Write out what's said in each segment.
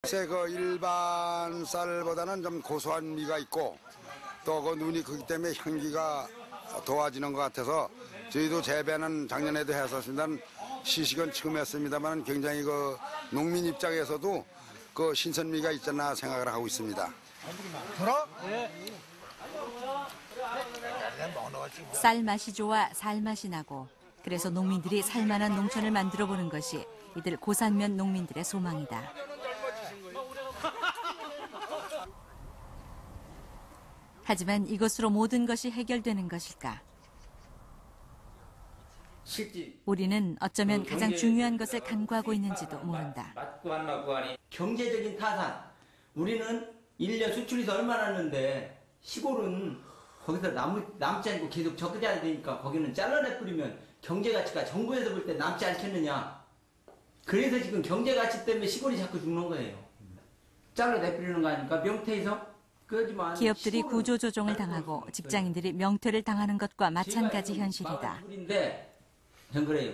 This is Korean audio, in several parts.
글쎄 그 일반 쌀보다는 좀 고소한 미가 있고 또 그 눈이 크기 때문에 향기가 도와지는 것 같아서 저희도 재배는 작년에도 했었습니다만 시식은 처음 했습니다만 굉장히 그 농민 입장에서도 그 신선미가 있잖아 생각을 하고 있습니다. 쌀 맛이 좋아 살 맛이 나고 그래서 농민들이 살만한 농촌을 만들어 보는 것이 이들 고산면 농민들의 소망이다. 하지만 이것으로 모든 것이 해결되는 것일까? 우리는 어쩌면 가장 중요한 것을 간구하고 있는지도 모른다. 경제적인 타산. 우리는 1년 수출해서 얼마나 하는데 시골은 거기서 남지 않고 계속 적자야 되니까 거기는 잘라내 뿌리면 경제 가치가 정부에서 볼 때 남지 않겠느냐. 그래서 지금 경제 가치 때문에 시골이 자꾸 죽는 거예요. 잘라내 뿌리는 거 아닙니까? 명태에서? 그렇지만 기업들이 구조조정을 당하고 직장인들이 명퇴를 당하는 것과 마찬가지 현실이다. 전 그래요.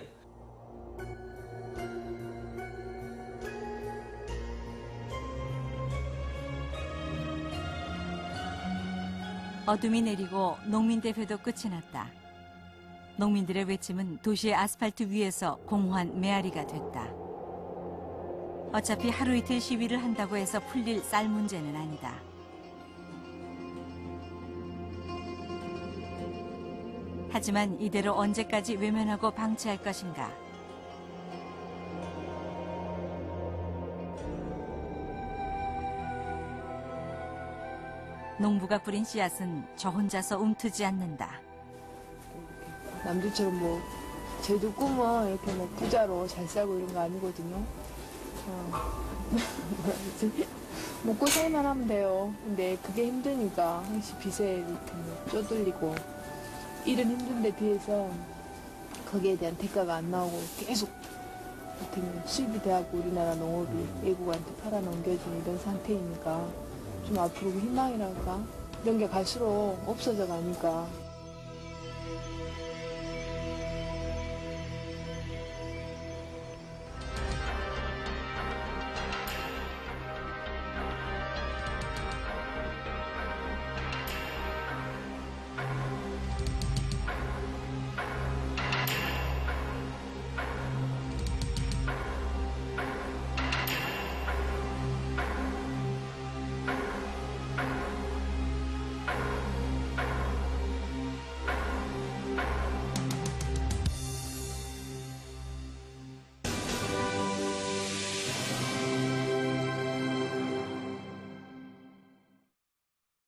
어둠이 내리고 농민대회도 끝이 났다. 농민들의 외침은 도시의 아스팔트 위에서 공허한 메아리가 됐다. 어차피 하루 이틀 시위를 한다고 해서 풀릴 쌀 문제는 아니다. 하지만 이대로 언제까지 외면하고 방치할 것인가? 농부가 뿌린 씨앗은 저 혼자서 움트지 않는다. 남들처럼 뭐 저희도 꿈은 이렇게 뭐 부자로 잘 살고 이런 거 아니거든요. 먹고 살만 하면 돼요. 근데 그게 힘드니까 항상 빚에 이렇게 뭐 쪼들리고 일은 힘든데 비해서 거기에 대한 대가가 안 나오고 계속 이렇게 수입이 돼갖고 우리나라 농업이 외국한테 팔아넘겨진 이런 상태이니까 좀 앞으로 희망이랄까 이런 게 갈수록 없어져 가니까